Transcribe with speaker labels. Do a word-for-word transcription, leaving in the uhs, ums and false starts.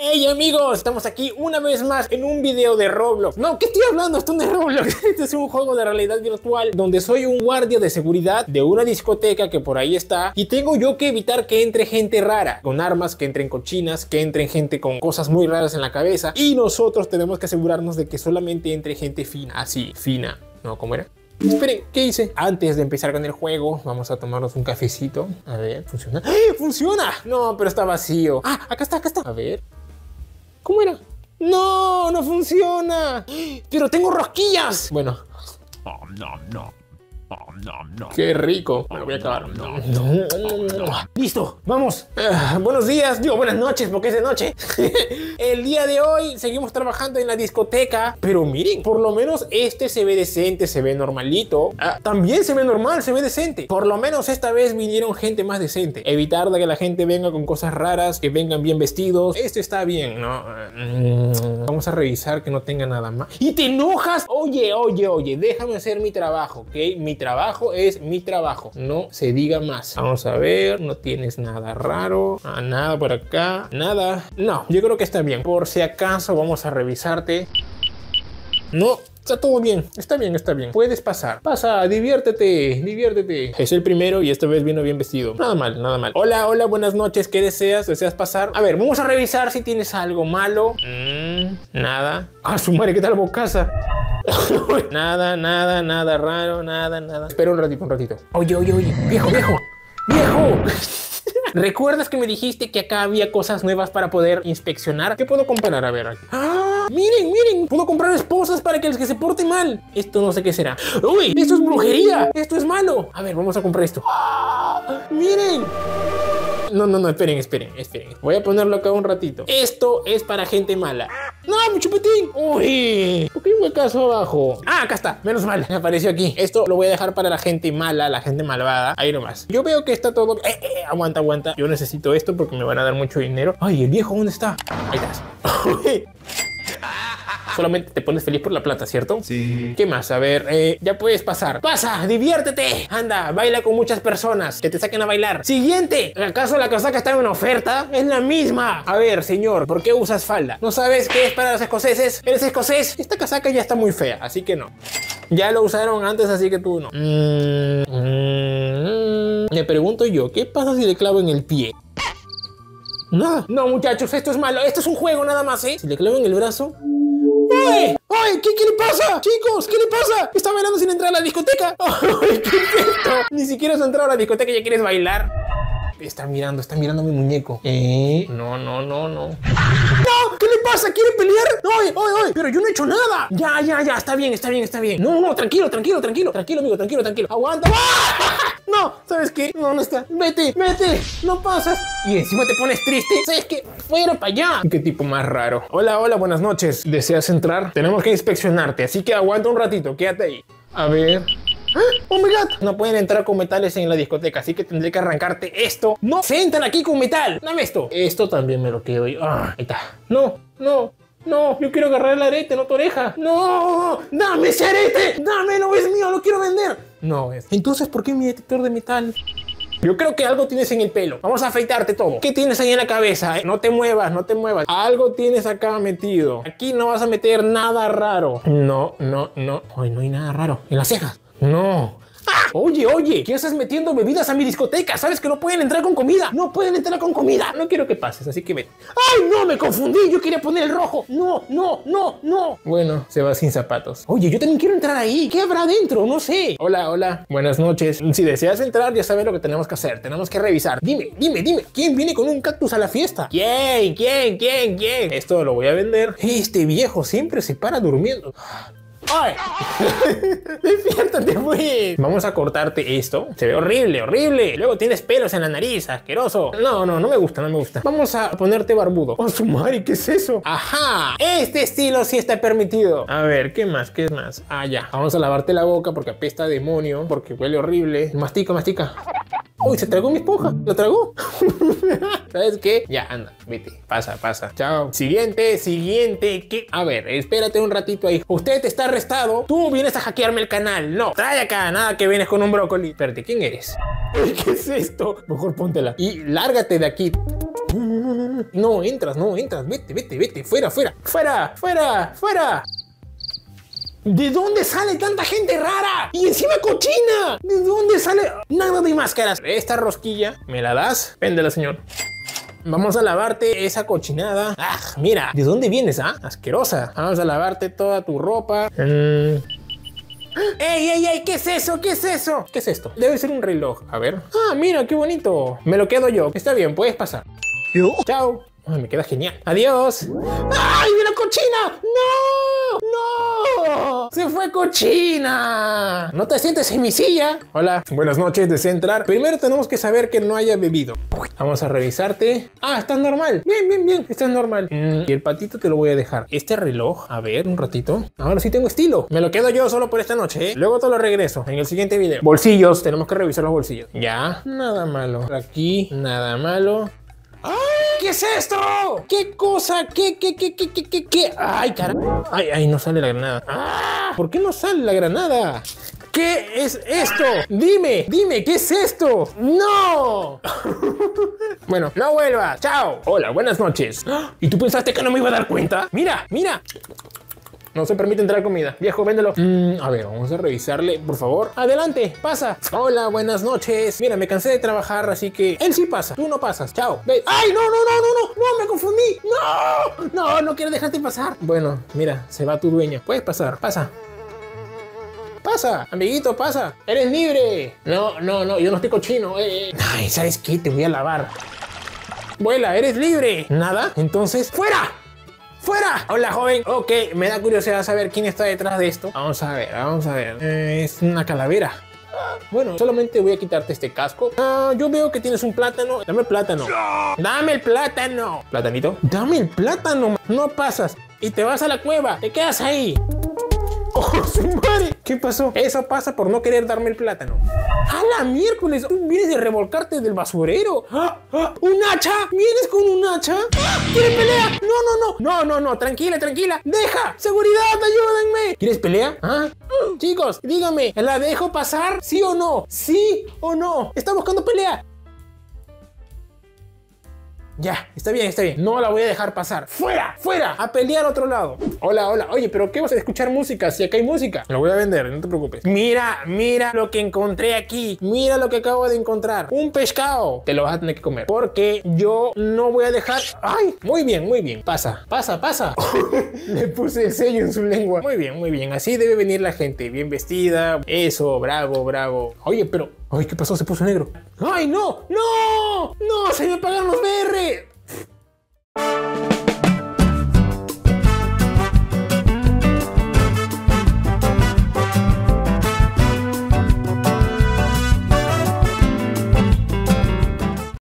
Speaker 1: Hey amigos, estamos aquí una vez más en un video de Roblox. No, ¿qué estoy hablando? Esto no es Roblox. Este es un juego de realidad virtual donde soy un guardia de seguridad de una discoteca que por ahí está y tengo yo que evitar que entre gente rara, con armas, que entren cochinas, que entren gente con cosas muy raras en la cabeza, y nosotros tenemos que asegurarnos de que solamente entre gente fina, así, fina. ¿No? ¿Cómo era? Esperen, ¿qué hice? Antes de empezar con el juego, vamos a tomarnos un cafecito. A ver, ¿funciona? ¡Eh! ¡Funciona! No, pero está vacío. Ah, acá está, acá está. A ver. ¿Cómo era? ¡No! ¡No funciona! ¡Pero tengo rosquillas! Bueno.
Speaker 2: Oh, no, no. Oh, no, no.
Speaker 1: ¡Qué rico! Me lo voy a acabar. No, no, no, no. ¡Listo! ¡Vamos! Uh, buenos días. Digo, buenas noches, porque es de noche. El día de hoy seguimos trabajando en la discoteca. Pero miren, por lo menos este se ve decente, se ve normalito. Uh, también se ve normal, se ve decente. Por lo menos esta vez vinieron gente más decente. Evitar de que la gente venga con cosas raras, que vengan bien vestidos. Este está bien, ¿no? Uh, vamos a revisar que no tenga nada más. ¿Y te enojas? Oye, oye, oye, déjame hacer mi trabajo, ¿ok? Mi trabajo es mi trabajo, no se diga más. Vamos a ver, no tienes nada raro, ah, nada por acá, nada. No, yo creo que está bien. Por si acaso vamos a revisarte. No, está todo bien, está bien, está bien. Puedes pasar, pasa, diviértete, diviértete. Es el primero y esta vez vino bien vestido. Nada mal, nada mal. Hola, hola, buenas noches, ¿qué deseas? ¿Deseas pasar? A ver, vamos a revisar si tienes algo malo. Mm, nada. Ah, su madre, ¿qué tal bocaza? Nada, nada, nada raro, nada, nada. Espera un ratito, un ratito. Oye, oye, oye, viejo, viejo, viejo. ¿Recuerdas que me dijiste que acá había cosas nuevas para poder inspeccionar? ¿Qué puedo comprar? A ver, aquí. ¡Ah! Miren, miren, puedo comprar esposas para que el que se porte mal. Esto no sé qué será. ¡Uy! Esto es brujería. Esto es malo. A ver, vamos a comprar esto. ¡Ah! Miren. No, no, no, esperen, esperen, esperen. Voy a ponerlo acá un ratito. Esto es para gente mala. ¡No, mi chupetín! ¡Uy! ¿Por qué hay un huecazo abajo? Ah, acá está, menos mal, me apareció aquí. Esto lo voy a dejar para la gente mala, la gente malvada. Ahí nomás. Yo veo que está todo... Eh, eh, aguanta, aguanta. Yo necesito esto porque me van a dar mucho dinero. Ay, el viejo, ¿dónde está? Ahí estás. Solamente te pones feliz por la plata, ¿cierto?
Speaker 2: Sí.
Speaker 1: ¿Qué más? A ver, eh, ya puedes pasar. ¡Pasa! ¡Diviértete! Anda, baila con muchas personas. Que te saquen a bailar. ¡Siguiente! ¿Acaso la casaca está en una oferta? ¡Es la misma! A ver, señor, ¿por qué usas falda? ¿No sabes qué es para los escoceses? ¿Eres escocés? Esta casaca ya está muy fea, así que no. Ya lo usaron antes, así que tú no. Mm, mm, me pregunto yo, ¿qué pasa si le clavo en el pie? Nada. No, muchachos, esto es malo. Esto es un juego nada más, ¿eh? Si le clavo en el brazo... ¡Ay! ¡Ay! ¿Qué, ¿Qué le pasa? Chicos, ¿qué le pasa? Está bailando sin entrar a la discoteca. ¡Ay! ¿Qué es esto? Ni siquiera has entrado a la discoteca y ya quieres bailar. Está mirando, está mirando a mi muñeco. Eh, no, no, no, no. ¡No! ¿Qué le pasa? ¿Quiere pelear? ¡Ay, ay, ay! Pero yo no he hecho nada. Ya, ya, ya. Está bien, está bien, está bien. No, no, tranquilo, tranquilo, tranquilo. Tranquilo, amigo, tranquilo, tranquilo. Aguanta. ¡Ah! No, ¿sabes qué? No, no está. Vete, vete. No pasas. Y encima te pones triste. ¿Sabes qué? Fuera para allá. Qué tipo más raro. Hola, hola, buenas noches. ¿Deseas entrar? Tenemos que inspeccionarte, así que aguanta un ratito. Quédate ahí. A ver... ¡Oh, my God! No pueden entrar con metales en la discoteca, así que tendré que arrancarte esto. ¡No se entran aquí con metal! ¡Dame esto! Esto también me lo quedo yo. Ah, ahí está. ¡No! ¡No! ¡No! Yo quiero agarrar el arete, no tu oreja. ¡No! ¡Dame ese arete! ¡Dámelo! ¡Es mío! ¡Lo quiero vender! No es. Entonces, ¿por qué mi detector de metal? Yo creo que algo tienes en el pelo. Vamos a afeitarte todo. ¿Qué tienes ahí en la cabeza? Eh? No te muevas, no te muevas. Algo tienes acá metido. Aquí no vas a meter nada raro. No, no, no. Ay, no hay nada raro. En las cejas. No. ¡Ah! Oye, oye, ¿qué estás metiendo bebidas a mi discoteca? ¿Sabes que no pueden entrar con comida? No pueden entrar con comida. No quiero que pases, así que ven. ¡Ay, no! Me confundí. Yo quería poner el rojo. No, no, no, no. Bueno, se va sin zapatos. Oye, yo también quiero entrar ahí. ¿Qué habrá adentro? No sé. Hola, hola. Buenas noches. Si deseas entrar, ya sabes lo que tenemos que hacer. Tenemos que revisar. Dime, dime, dime. ¿Quién viene con un cactus a la fiesta? ¿Quién? ¿Quién? ¿Quién? ¿Quién? Esto lo voy a vender. Este viejo siempre se para durmiendo. ¡Ay! ¡Despiértate, pues! Vamos a cortarte esto. Se ve horrible, horrible. Luego tienes pelos en la nariz, asqueroso. No, no, no me gusta, no me gusta. Vamos a ponerte barbudo. ¡Oh, su madre! ¿Qué es eso? ¡Ajá! Este estilo sí está permitido. A ver, ¿qué más? ¿Qué más? Ah, ya. Vamos a lavarte la boca porque apesta a demonio. Porque huele horrible. Mastica, mastica. Uy, se tragó mi esponja. ¿La tragó? ¿Sabes qué? Ya, anda, vete. Pasa, pasa. Chao. Siguiente, siguiente. ¿Qué? A ver, espérate un ratito ahí. Usted está arrestado. Tú vienes a hackearme el canal. No, trae acá. Nada que vienes con un brócoli. Espérate, ¿quién eres? ¿Qué es esto? Mejor póntela. Y lárgate de aquí. No entras, no entras. Vete, vete, vete. Fuera, fuera. Fuera, fuera, fuera. ¿De dónde sale tanta gente rara? Y encima cochina. ¿De dónde sale? Nada de máscaras. Esta rosquilla, ¿me la das? Véndela, señor. Vamos a lavarte esa cochinada. Ah, mira, ¿de dónde vienes, ah? Asquerosa. Vamos a lavarte toda tu ropa. Mm. ¡Ey, ey, ey! ¿Qué es eso? ¿Qué es eso? ¿Qué es esto? Debe ser un reloj. A ver. Ah, mira, qué bonito. Me lo quedo yo. Está bien, puedes pasar. ¿Yo? Chao. Ay, me queda genial. Adiós. ¡Ay, mira, cochina! ¡No! ¡No! ¡Se fue cochina! ¿No te sientes en mi silla? Hola. Buenas noches, desea entrar. Primero tenemos que saber que no haya bebido. Vamos a revisarte. Ah, estás normal. Bien, bien, bien. Estás normal. Mm, y el patito te lo voy a dejar. Este reloj, a ver, un ratito. Ahora sí tengo estilo. Me lo quedo yo solo por esta noche, ¿eh? Luego te lo regreso en el siguiente video. Bolsillos. Tenemos que revisar los bolsillos. Ya. Nada malo. Aquí, nada malo. ¡Ay! ¿Qué es esto? ¿Qué cosa? ¿Qué, qué, qué, qué, qué, qué, qué? ¡Ay, carajo! ¡Ay, ay! No sale la granada. ¡Ah! ¿Por qué no sale la granada? ¿Qué es esto? Dime, dime, ¿qué es esto? ¡No! Bueno, no vuelvas. ¡Chao! Hola, buenas noches. ¿Y tú pensaste que no me iba a dar cuenta? ¡Mira, mira! No se permite entrar comida. Viejo, véndelo. Mm, a ver, vamos a revisarle, por favor. Adelante, pasa. Hola, buenas noches. Mira, me cansé de trabajar, así que él sí pasa. Tú no pasas. Chao. Ve. ¡Ay, no, no, no, no, no! ¡No, me confundí! ¡No! No, no quiero dejarte pasar. Bueno, mira, se va tu dueña. Puedes pasar. Pasa. Pasa, amiguito, pasa. Eres libre. No, no, no, yo no estoy cochino. Eh. Ay, ¿sabes qué? Te voy a lavar. Vuela, eres libre. ¿Nada? Entonces, ¡fuera! ¡Fuera! Hola, joven. Ok, me da curiosidad saber quién está detrás de esto. Vamos a ver, vamos a ver. Eh, es una calavera. Ah, bueno, solamente voy a quitarte este casco. Ah, yo veo que tienes un plátano. Dame el plátano. Dame el plátano. Platanito. Dame el plátano. No pasas. Y te vas a la cueva. Te quedas ahí. ¡Oh, su madre! ¿Qué pasó? Eso pasa por no querer darme el plátano. ¡A la miércoles! ¿Tú vienes de revolcarte del basurero? ¡Ah! ¡Ah! ¿Un hacha? ¿Vienes con un hacha? ¡Ah! ¿Quieres pelea? No, no, no. No, no, no. Tranquila, tranquila. ¡Deja! ¡Seguridad! ¡Ayúdenme! ¿Quieres pelea? ¿Ah? Chicos, díganme. ¿La dejo pasar? ¿Sí o no? ¿Sí o no? ¿Está buscando pelea? Ya, está bien, está bien. No la voy a dejar pasar. ¡Fuera! ¡Fuera! A pelear al otro lado. Hola, hola. Oye, ¿pero qué vas a escuchar música? Si acá hay música. Lo voy a vender, no te preocupes. Mira, mira lo que encontré aquí. Mira lo que acabo de encontrar. Un pescado. Te lo vas a tener que comer. Porque yo no voy a dejar... ¡Ay! Muy bien, muy bien. Pasa, pasa, pasa. Le puse el sello en su lengua. Muy bien, muy bien. Así debe venir la gente. Bien vestida. Eso, bravo, bravo. Oye, pero... Ay, ¿qué pasó? Se puso negro. ¡Ay, no! ¡No! ¡No! ¡Se me apagaron los B R!